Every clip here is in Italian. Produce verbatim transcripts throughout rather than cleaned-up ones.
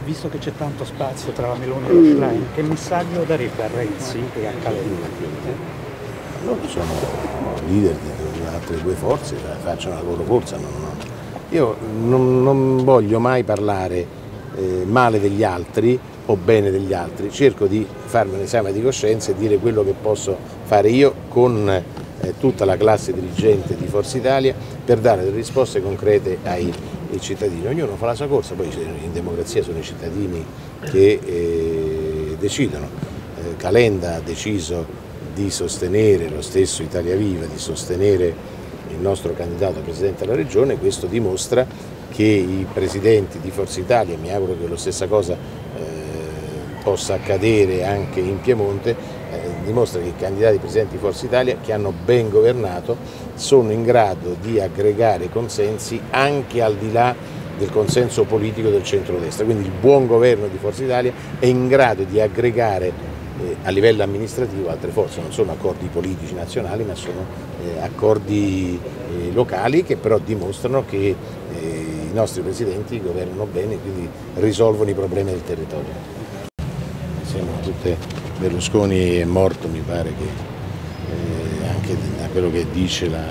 Visto che c'è tanto spazio tra la Meloni e lo Schlein, che messaggio darebbe a Renzi e a Calenda? Loro sono leader di altre due forze, facciano la loro forza. Non, non. Io non, non voglio mai parlare eh, male degli altri o bene degli altri, cerco di farmi un esame di coscienza e dire quello che posso fare io con eh, tutta la classe dirigente di Forza Italia per dare delle risposte concrete ai, ai cittadini. Ognuno fa la sua corsa, poi in democrazia sono i cittadini che eh, decidono. Eh, Calenda ha deciso di sostenere lo stesso Italia Viva, di sostenere il nostro candidato Presidente della Regione. Questo dimostra che i presidenti di Forza Italia, mi auguro che la stessa cosa eh, possa accadere anche in Piemonte, eh, dimostra che i candidati presidenti di Forza Italia che hanno ben governato sono in grado di aggregare consensi anche al di là del consenso politico del centrodestra, quindi il buon governo di Forza Italia è in grado di aggregare eh, a livello amministrativo altre forze, non sono accordi politici nazionali ma sono eh, accordi eh, locali che però dimostrano che eh, i nostri presidenti governano bene e quindi risolvono i problemi del territorio. Siamo tutte, Berlusconi è morto, mi pare che eh, anche da quello che dice la,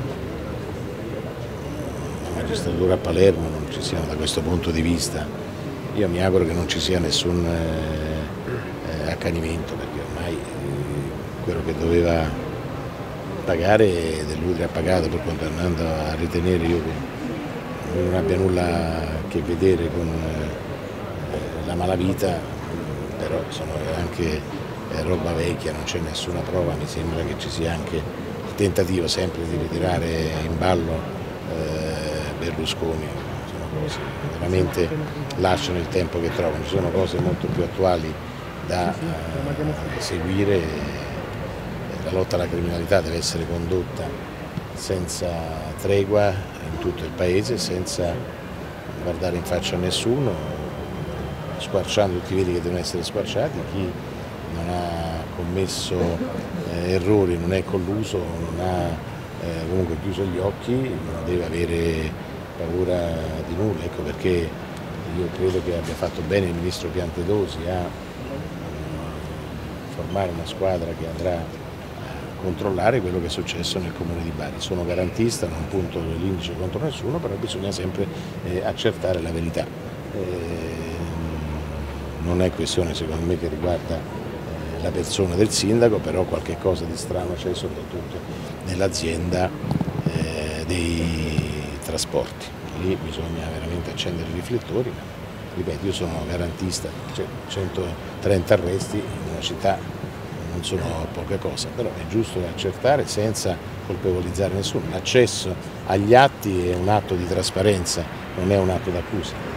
la magistratura a Palermo non ci siano da questo punto di vista. Io mi auguro che non ci sia nessun eh, accanimento, perché ormai eh, quello che doveva pagare dell'Udri ha pagato, per quanto andando a ritenere io che non abbia nulla a che vedere con eh, la malavita. Però sono anche eh, roba vecchia, non c'è nessuna prova, mi sembra che ci sia anche il tentativo sempre di ritirare in ballo eh, Berlusconi. Sono cose che veramente lasciano il tempo che trovano, ci sono cose molto più attuali da eh, seguire. La lotta alla criminalità deve essere condotta senza tregua in tutto il Paese, senza guardare in faccia a nessuno, squarciando tutti quelli che devono essere squarciati. Chi non ha commesso eh, errori, non è colluso, non ha eh, comunque chiuso gli occhi, non deve avere paura di nulla. Ecco perché io credo che abbia fatto bene il ministro Piantedosi a eh, formare una squadra che andrà a controllare quello che è successo nel comune di Bari. Sono garantista, non punto l'indice contro nessuno, però bisogna sempre eh, accertare la verità. Eh, Non è questione secondo me che riguarda eh, la persona del sindaco, però qualche cosa di strano c'è soprattutto nell'azienda eh, dei trasporti. Lì bisogna veramente accendere i riflettori, ma ripeto, io sono garantista, cioè centotrenta arresti in una città non sono poca cosa, però è giusto accertare senza colpevolizzare nessuno. L'accesso agli atti è un atto di trasparenza, non è un atto d'accusa.